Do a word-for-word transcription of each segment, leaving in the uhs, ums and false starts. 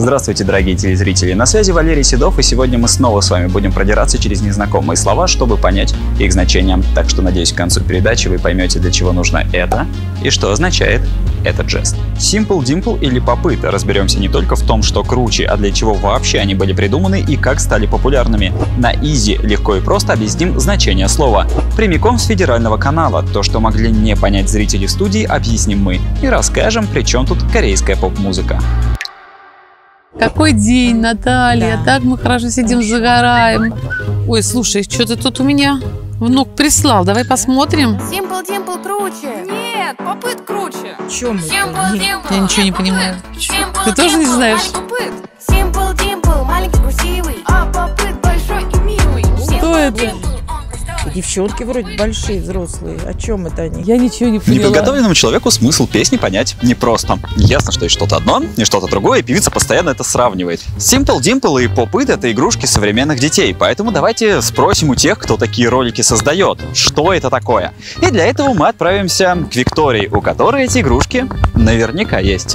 Здравствуйте, дорогие телезрители! На связи Валерий Седов, и сегодня мы снова с вами будем продираться через незнакомые слова, чтобы понять их значение. Так что, надеюсь, к концу передачи вы поймете, для чего нужно это и что означает этот жест. Simple Dimple или Pop-It. Разберемся не только в том, что круче, а для чего вообще они были придуманы и как стали популярными. На изи, легко и просто объясним значение слова. Прямиком с федерального канала. То, что могли не понять зрители в студии, объясним мы и расскажем, при чем тут корейская поп-музыка. Какой день, Наталья, да. Так мы хорошо сидим, загораем. Ой, слушай, что-то тут у меня внук прислал, давай посмотрим. Simple Dimple круче. Нет, Pop-It круче. Чем Simple Dimple. Я ничего не понимаю. Simple Ты тоже не знаешь? Simple Dimple, маленький, красивый, а Pop-It большой и милый. Что это? Девчонки вроде большие, взрослые. О чем это они? Я ничего не поняла. Неподготовленному человеку смысл песни понять непросто. Ясно, что есть что-то одно и что-то другое, и певица постоянно это сравнивает. Simple Dimple и Pop-It — это игрушки современных детей, поэтому давайте спросим у тех, кто такие ролики создает, что это такое. И для этого мы отправимся к Виктории, у которой эти игрушки наверняка есть.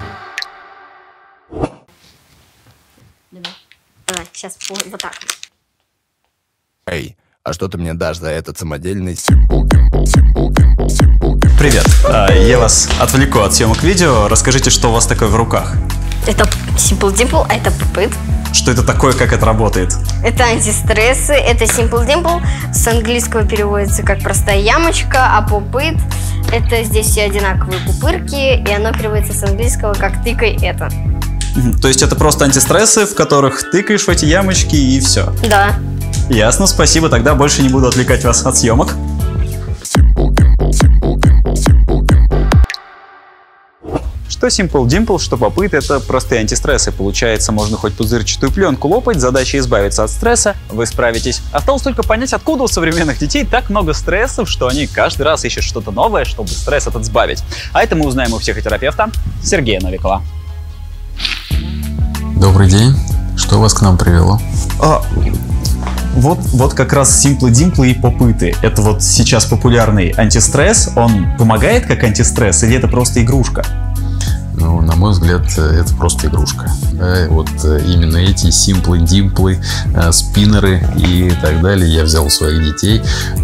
Давай, сейчас вот так. Эй, а что ты мне дашь за этот самодельный Simple Dimple, Simple Dimple, Simple Dimple? Привет, я вас отвлеку от съемок видео. Расскажите, что у вас такое в руках. Это Simple Dimple, а это Pop-It. Что это такое, как это работает? Это антистрессы, это Simple Dimple. С английского переводится как простая ямочка, а Pop-It — это здесь все одинаковые пупырки, и оно переводится с английского как «тыкай это». То есть это просто антистрессы, в которых тыкаешь в эти ямочки и все? Да. Ясно, спасибо, тогда больше не буду отвлекать вас от съемок. Simple Dimple, Simple Dimple, Simple Dimple. Что Simple Dimple, что Pop-It — это простые антистрессы. Получается, можно хоть пузырчатую пленку лопать, задача избавиться от стресса, вы справитесь. Осталось только понять, откуда у современных детей так много стрессов, что они каждый раз ищут что-то новое, чтобы стресс этот сбавить. А это мы узнаем у психотерапевта Сергея Новикова. Добрый день. Что вас к нам привело? А, вот, вот как раз Simple Dimple и Pop-It. Это вот сейчас популярный антистресс. Он помогает как антистресс или это просто игрушка? Ну, на мой взгляд, это просто игрушка. Да, вот именно эти Simple Dimple, спиннеры и так далее я взял у своих детей.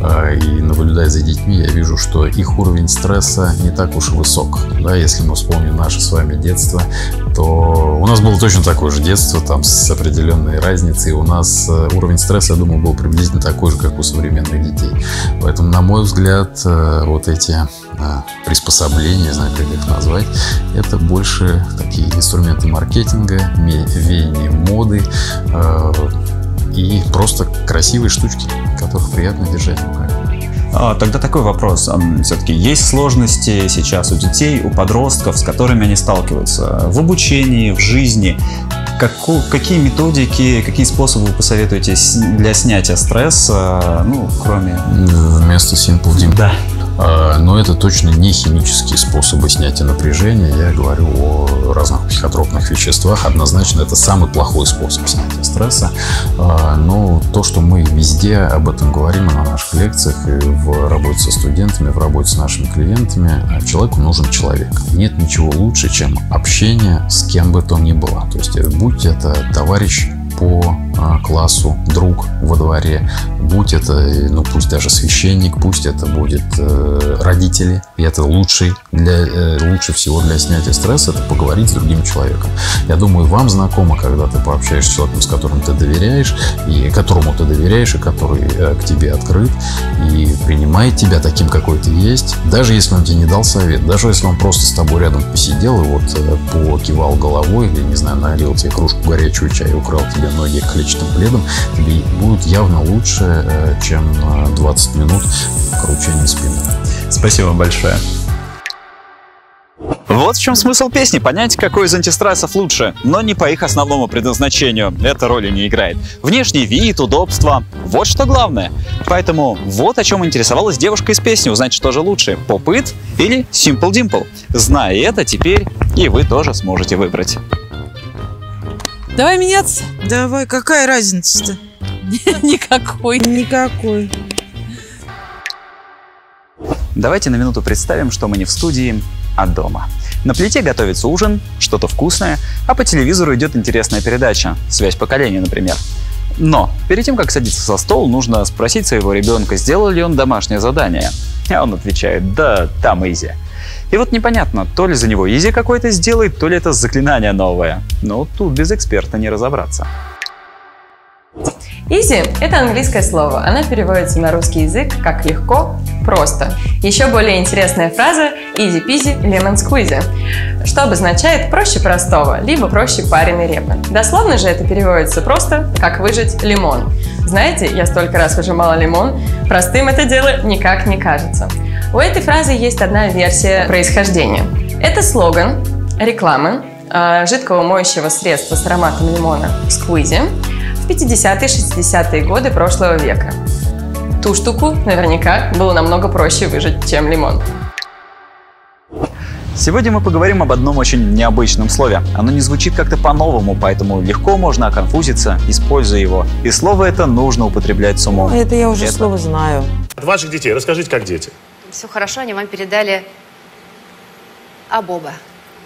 И наблюдая за детьми, я вижу, что их уровень стресса не так уж и высок. Да, если мы вспомним наше с вами детство, то у нас было точно такое же детство, там с определенной разницей. У нас уровень стресса, я думаю, был приблизительно такой же, как у современных детей. Поэтому, на мой взгляд, вот эти приспособления, не знаю, как их назвать, это больше такие инструменты маркетинга, веяние моды э, и просто красивые штучки, которых приятно держать в руках. А, тогда такой вопрос. Все-таки есть сложности сейчас у детей, у подростков, с которыми они сталкиваются в обучении, в жизни. Каку, какие методики, какие способы вы посоветуете для снятия стресса, ну, кроме... Вместо Simple Dimple? Да. Но это точно не химические способы снятия напряжения. Я говорю о разных психотропных веществах. Однозначно, это самый плохой способ снятия стресса. Но то, что мы везде об этом говорим и на наших лекциях, и в работе со студентами, в работе с нашими клиентами, человеку нужен человек. Нет ничего лучше, чем общение с кем бы то ни было. То есть, будь это товарищ по классу, друг во дворе, будь это, ну пусть даже священник, пусть это будет э, родители, и это лучший для, э, лучше всего для снятия стресса, это поговорить с другим человеком. Я думаю, вам знакомо, когда ты пообщаешься с человеком, с которым ты доверяешь, и которому ты доверяешь, и который э, к тебе открыт, и принимает тебя таким, какой ты есть, даже если он тебе не дал совет, даже если он просто с тобой рядом посидел и вот э, покивал головой, или, не знаю, налил тебе кружку горячего чая и украл тебе ноги клетчатым пледом, тебе будет явно лучше, чем двадцать минут кручения спины. Спасибо вам большое. Вот в чем смысл песни. Понять, какой из антистрессов лучше, но не по их основному предназначению. Это роли не играет. Внешний вид, удобство – вот что главное. Поэтому вот о чем интересовалась девушка из песни. Узнать, что же лучше – Pop-It или Simple Dimple. Зная это, теперь и вы тоже сможете выбрать. Давай меняться. Давай, какая разница-то? Никакой. Никакой. Давайте на минуту представим, что мы не в студии, а дома. На плите готовится ужин, что-то вкусное, а по телевизору идет интересная передача «Связь поколений», например. Но перед тем, как садиться за стол, нужно спросить своего ребенка, сделал ли он домашнее задание. А он отвечает: да, там изи. И вот непонятно, то ли за него изи какой-то сделает, то ли это заклинание новое. Но тут без эксперта не разобраться. Easy – это английское слово. Она переводится на русский язык как «легко», «просто». Еще более интересная фраза «easy peasy lemon squeezy», что обозначает «проще простого», либо «проще пареной репы». Дословно же это переводится просто как «выжать лимон». Знаете, я столько раз выжимала лимон, простым это дело никак не кажется. У этой фразы есть одна версия происхождения. Это слоган рекламы э, жидкого моющего средства с ароматом лимона «Squeezy» в пятидесятые-шестидесятые годы прошлого века. Ту штуку наверняка было намного проще выжать, чем лимон. Сегодня мы поговорим об одном очень необычном слове. Оно не звучит как-то по-новому, поэтому легко можно оконфузиться, используя его. И слово это нужно употреблять с умом. Это я уже это... слово знаю. От ваших детей расскажите, как дети. Все хорошо, они вам передали Абоба.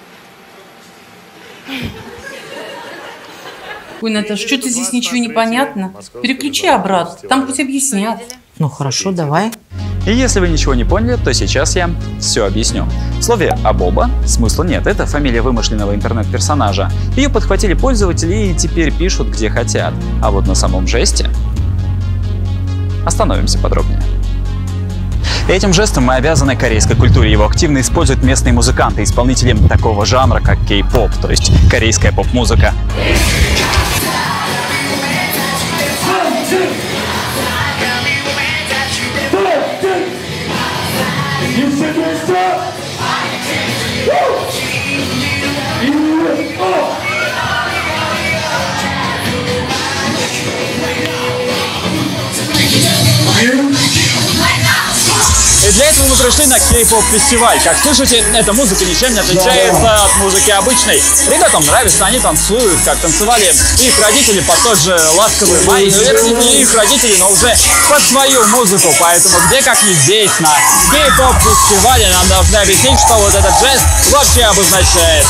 Ой, Наташа, что-то здесь ничего не понятно. Переключи обратно, там хоть объяснят. Ну хорошо, давай. И если вы ничего не поняли, то сейчас я все объясню. В слове «абоба» смысла нет, это фамилия вымышленного интернет-персонажа. Ее подхватили пользователи и теперь пишут где хотят. А вот на самом жесте остановимся подробнее. Этим жестом мы обязаны корейской культуре. Его активно используют местные музыканты, исполнители такого жанра, как кей-поп, то есть корейская поп-музыка. И для этого мы пришли на кей-поп фестиваль. Как слышите, эта музыка ничем не отличается от музыки обычной. Ребятам нравится, они танцуют, как танцевали их родители под тот же ласковый май. Ну, не их родители, но уже под свою музыку. Поэтому где как не здесь, на кей-поп фестивале, нам должны объяснить, что вот этот жест вообще обозначает.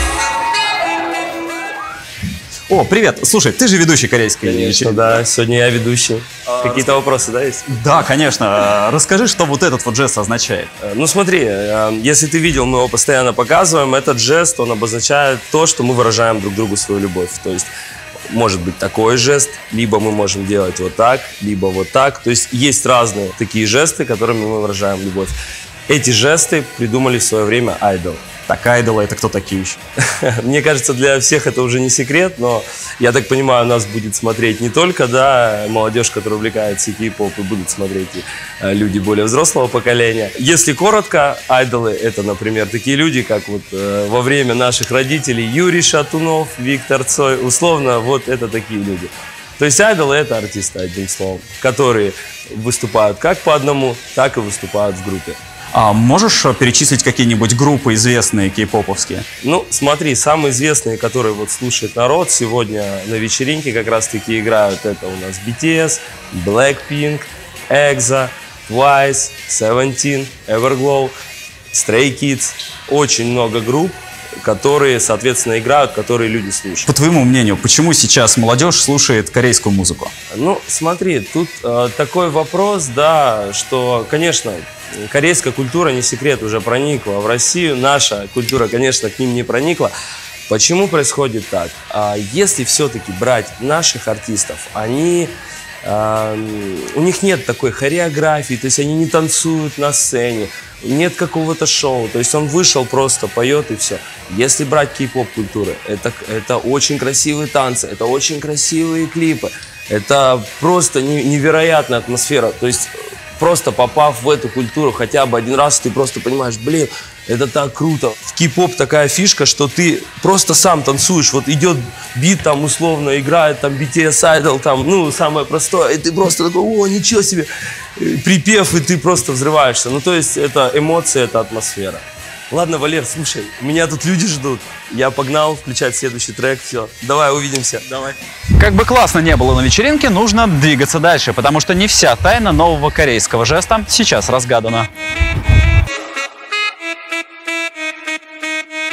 О, привет. Слушай, ты же ведущий корейской вечеринки. Да, сегодня я ведущий. А, Какие-то вопросы, да, есть? Да, конечно. Расскажи, что вот этот вот жест означает. Ну смотри, если ты видел, мы его постоянно показываем. Этот жест, он обозначает то, что мы выражаем друг другу свою любовь. То есть может быть такой жест, либо мы можем делать вот так, либо вот так. То есть есть разные такие жесты, которыми мы выражаем любовь. Эти жесты придумали в свое время Idol. Так, айдолы — это кто такие еще? Мне кажется, для всех это уже не секрет, но я так понимаю, нас будет смотреть не только, да, молодежь, которая увлекается кей-поп, и будут смотреть и люди более взрослого поколения. Если коротко, айдолы — это, например, такие люди, как вот э, во время наших родителей Юрий Шатунов, Виктор Цой, условно, вот это такие люди. То есть айдолы — это артисты, одним словом, которые выступают как по одному, так и выступают в группе. А можешь перечислить какие-нибудь группы известные кей-поповские? Ну, смотри, самые известные, которые вот слушает народ, сегодня на вечеринке как раз-таки играют. Это у нас би ти эс, Blackpink, экзо, Twice, Seventeen, Everglow, Stray Kids. Очень много групп, которые, соответственно, играют, которые люди слушают. По твоему мнению, почему сейчас молодежь слушает корейскую музыку? Ну, смотри, тут э, такой вопрос, да, что, конечно, корейская культура, не секрет, уже проникла в Россию. Наша культура, конечно, к ним не проникла. Почему происходит так? А если все-таки брать наших артистов, они... у них нет такой хореографии, то есть они не танцуют на сцене, нет какого-то шоу, то есть он вышел, просто поет и все. Если брать кей-поп культуру, это, это очень красивые танцы, это очень красивые клипы, это просто невероятная атмосфера, то есть просто попав в эту культуру хотя бы один раз, ты просто понимаешь, блин, это так круто. В кей-поп такая фишка, что ты просто сам танцуешь. Вот идет бит, там условно играет, там би ти эс Idol, там, ну, самое простое. И ты просто такой, о, ничего себе. Припев, и ты просто взрываешься. Ну, то есть это эмоции, это атмосфера. Ладно, Валер, слушай, меня тут люди ждут. Я погнал включать следующий трек. Все, давай, увидимся. Давай. Как бы классно не было на вечеринке, нужно двигаться дальше, потому что не вся тайна нового корейского жеста сейчас разгадана.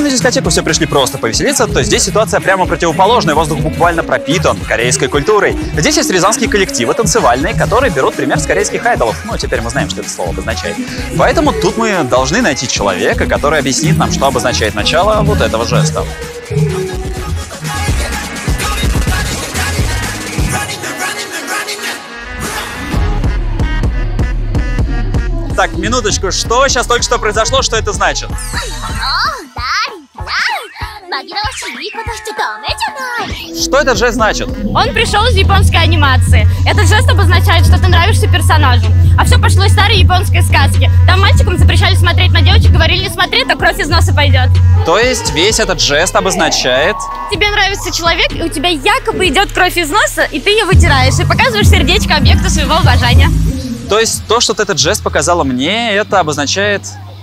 на дискотеку все пришли просто повеселиться, то здесь ситуация прямо противоположная. Воздух буквально пропитан корейской культурой. Здесь есть рязанские коллективы танцевальные, которые берут пример с корейских айдолов. Ну, теперь мы знаем, что это слово обозначает. Поэтому тут мы должны найти человека, который объяснит нам, что обозначает начало вот этого жеста. Так, минуточку, что сейчас только что произошло, что это значит? Что этот жест значит? Он пришел из японской анимации. Этот жест обозначает, что ты нравишься персонажу. А все пошло из старой японской сказки. Там мальчикам запрещали смотреть на девочек, говорили: не смотри, то кровь из носа пойдет. То есть весь этот жест обозначает... Тебе нравится человек, и у тебя якобы идет кровь из носа, и ты ее вытираешь, и показываешь сердечко объекту своего обожания. То есть то, что ты этот жест показала мне, это обозначает...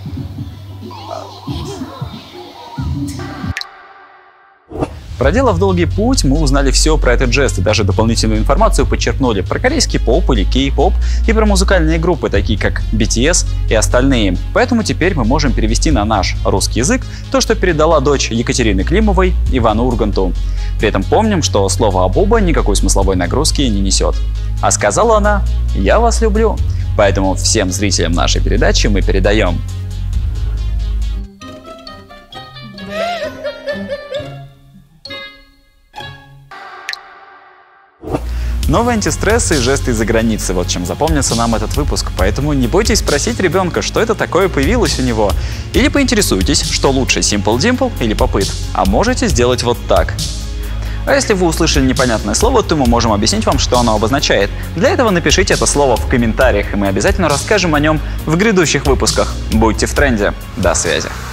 Проделав долгий путь, мы узнали все про этот жест и даже дополнительную информацию подчеркнули про корейский поп или кей-поп и про музыкальные группы, такие как би ти эс и остальные. Поэтому теперь мы можем перевести на наш русский язык то, что передала дочь Екатерины Климовой Ивану Урганту. При этом помним, что слово «абуба» никакой смысловой нагрузки не несет. А сказала она: «Я вас люблю». Поэтому всем зрителям нашей передачи мы передаем: новые антистрессы и жесты из-за границы. Вот чем запомнится нам этот выпуск. Поэтому не бойтесь спросить ребенка, что это такое появилось у него. Или поинтересуйтесь, что лучше, Simple Dimple или Pop It. А можете сделать вот так. А если вы услышали непонятное слово, то мы можем объяснить вам, что оно обозначает. Для этого напишите это слово в комментариях, и мы обязательно расскажем о нем в грядущих выпусках. Будьте в тренде. До связи.